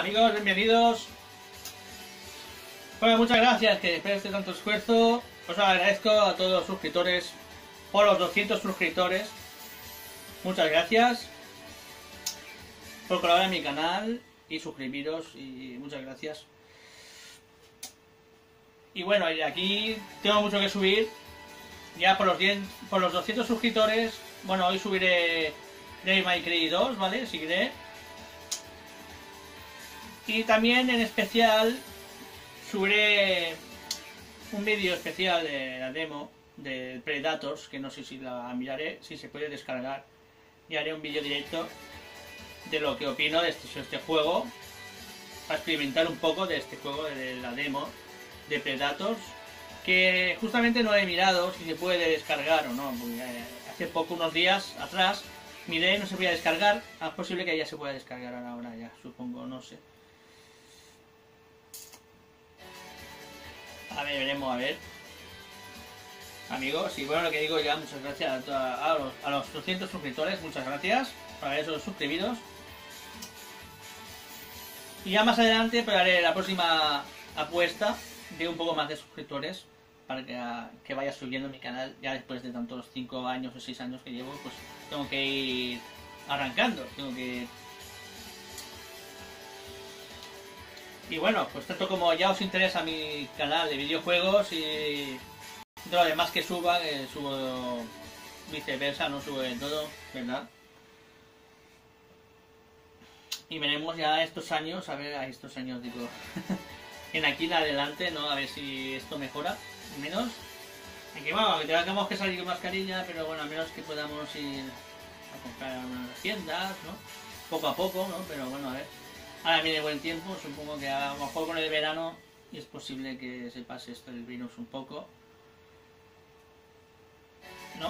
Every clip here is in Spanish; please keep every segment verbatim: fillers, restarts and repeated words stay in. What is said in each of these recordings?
amigos, bienvenidos. Bueno, muchas gracias que después de tanto esfuerzo os agradezco a todos los suscriptores por los doscientos suscriptores. Muchas gracias por colaborar en mi canal y suscribiros, y muchas gracias. Y bueno, y aquí tengo mucho que subir. Ya por los, diez, por los doscientos suscriptores, bueno, hoy subiré Devil May Cry dos, ¿vale? Seguiré. Y también en especial subiré un vídeo especial de la demo de Predators, que no sé si la miraré, si se puede descargar. Y haré un vídeo directo de lo que opino de este, este juego, para experimentar un poco de este juego, de la demo de Predators, que justamente no he mirado si se puede descargar o no, porque hace poco, unos días atrás, miré y no se podía descargar. Es posible que ya se pueda descargar ahora, ya supongo, no sé. A ver, veremos, a ver. Amigos, y bueno, lo que digo ya, muchas gracias a, a, los, a los doscientos suscriptores, muchas gracias para esos suscribidos. Y ya más adelante pues haré la próxima apuesta de un poco más de suscriptores, para que, que vaya subiendo mi canal. Ya después de tantos cinco años o seis años que llevo, pues tengo que ir arrancando, tengo que... Y bueno, pues tanto como ya os interesa mi canal de videojuegos y de lo demás que suba, eh, subo viceversa, no subo de todo, ¿verdad? Y veremos ya estos años, a ver, a estos años digo, en aquí en adelante, ¿no? A ver si esto mejora, menos. Aunque bueno, que tengamos que salir con mascarilla, pero bueno, a menos que podamos ir a comprar a unas tiendas, ¿no? Poco a poco, ¿no? Pero bueno, a ver. Ahora viene buen tiempo, supongo que a lo mejor con el verano y es posible que se pase esto del virus un poco, ¿no?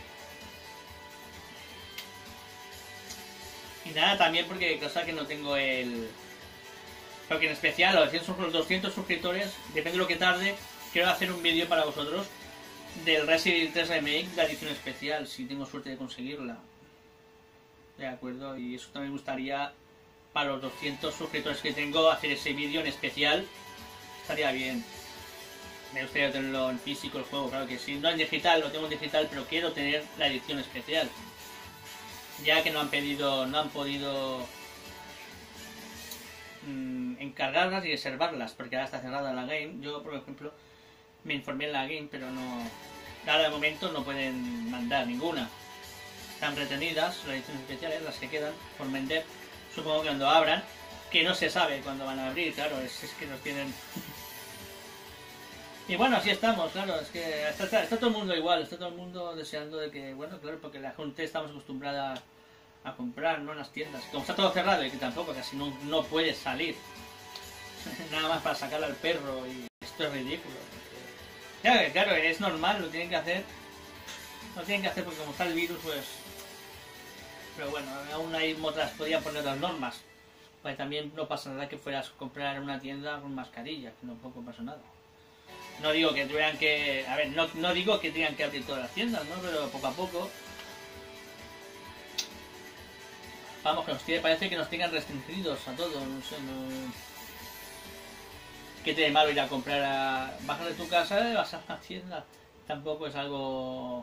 Y nada, también porque cosa que no tengo el... Porque en especial los doscientos suscriptores, depende de lo que tarde, quiero hacer un vídeo para vosotros del Resident Evil tres Remake, de edición especial, si tengo suerte de conseguirla. De acuerdo, y eso también me gustaría, para los doscientos suscriptores que tengo, hacer ese vídeo en especial. Estaría bien. Me gustaría tenerlo en físico el juego, claro que sí. No en digital, lo tengo en digital, pero quiero tener la edición especial. Ya que no han pedido, no han podido mmm, encargarlas y reservarlas, porque ahora está cerrada la game. Yo, por ejemplo, me informé en la game, pero no... Ahora de momento no pueden mandar ninguna. Están retenidas las ediciones especiales, las que quedan por vender. Supongo que cuando abran, que no se sabe cuándo van a abrir, claro, es, es que nos tienen... Y bueno, así estamos, claro, es que está, está, está todo el mundo igual, está todo el mundo deseando de que, bueno, claro, porque la gente estamos acostumbrada a comprar, ¿no? En las tiendas. Como está todo cerrado y que tampoco casi no, no puedes salir, nada más para sacar al perro, y esto es ridículo. Porque... Claro, es normal, lo tienen que hacer, lo tienen que hacer porque como está el virus, pues... Pero bueno, aún hay otras, podrían poner otras normas. Pues también no pasa nada que fueras a comprar en una tienda con mascarilla, que tampoco pasa nada. No digo que tuvieran que... A ver, no, no digo que tengan que abrir todas las tiendas, ¿no? Pero poco a poco... Vamos, que nos tiene, parece que nos tengan restringidos a todos, no sé, no... ¿Qué tiene malo ir a comprar a... Bajas de tu casa y vas a la tienda? Tampoco es algo...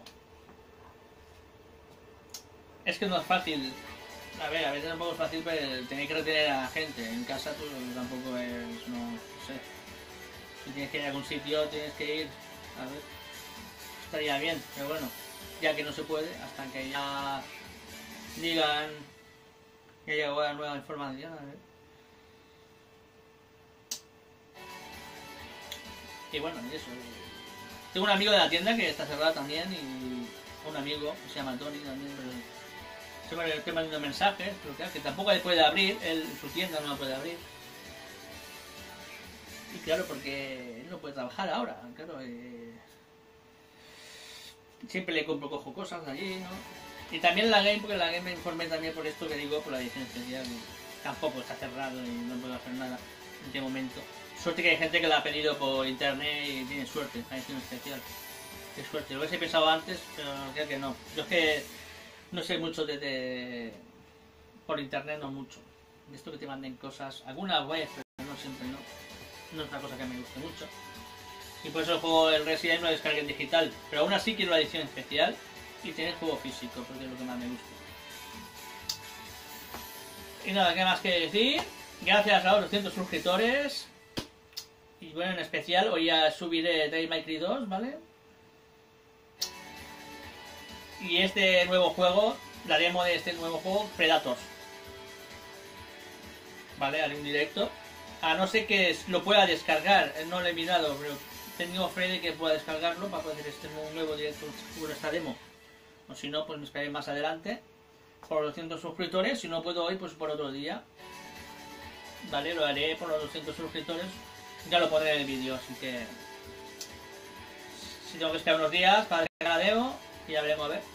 Es que no es fácil. A ver, a veces tampoco es fácil, pero tener que retener a la gente. En casa pues tampoco es, no, no sé. Si tienes que ir a algún sitio, tienes que ir. A ver, estaría bien, pero bueno, ya que no se puede, hasta que ya digan que llegó la nueva información, a ver. Y bueno, y eso. Tengo un amigo de la tienda que está cerrada también, y un amigo que se llama Tony también, pero siempre le estoy mandando mensajes, pero claro, que tampoco le puede abrir, él, su tienda no la puede abrir. Y claro, porque él no puede trabajar ahora, claro. Eh... Siempre le compro, cojo cosas de allí, ¿no? Y también la game, porque la game me informé también por esto que digo, por la edición especial. Tampoco está cerrado y no puedo hacer nada en este momento. Suerte que hay gente que la ha pedido por internet y tiene suerte, la edición especial. Qué suerte, lo hubiese pensado antes, pero creo que no. Yo es que no sé mucho de, de... por internet, no mucho. de esto que te manden cosas, alguna vez, pero no siempre, no. No es una cosa que me guste mucho. Y por eso el juego del Resident lo descargué en digital. Pero aún así quiero la edición especial y tener juego físico, porque es lo que más me gusta. Y nada, ¿qué más que decir? Gracias a los doscientos suscriptores. Y bueno, en especial hoy ya subiré Devil May Cry dos, ¿vale? Y este nuevo juego, la demo de este nuevo juego, Predators. Vale, haré un directo. A no ser que lo pueda descargar, no lo he mirado, pero tengo fe de que pueda descargarlo para poder hacer este nuevo directo sobre esta demo. O si no, pues me esperaré más adelante. Por los doscientos suscriptores, si no puedo hoy, pues por otro día. Vale, lo haré por los doscientos suscriptores. Ya lo pondré en el vídeo, así que... Si tengo que esperar unos días para descargar la demo, y ya veremos a ver.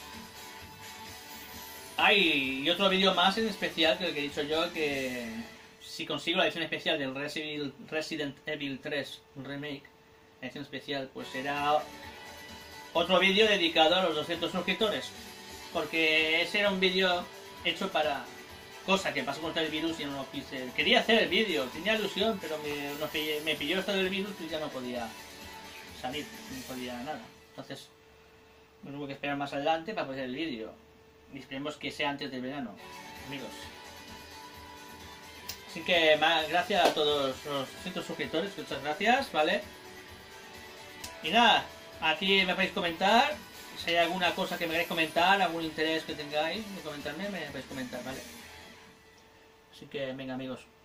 Hay y otro vídeo más en especial que el que he dicho yo, que si consigo la edición especial del Resident Evil tres Remake, la edición especial, pues será otro vídeo dedicado a los doscientos suscriptores. Porque ese era un vídeo hecho para cosa que pasó contra el virus y no lo quise. Quería hacer el vídeo, tenía ilusión, pero me, no, me pilló esto del virus y ya no podía salir, no podía nada. Entonces, me tuve que esperar más adelante para poder hacer el vídeo. Y esperemos que sea antes del verano, amigos. Así que más, gracias a todos los doscientos suscriptores, muchas gracias, ¿vale? Y nada, aquí me podéis comentar. Si hay alguna cosa que me queráis comentar, algún interés que tengáis de comentarme, me podéis comentar, ¿vale? Así que venga, amigos.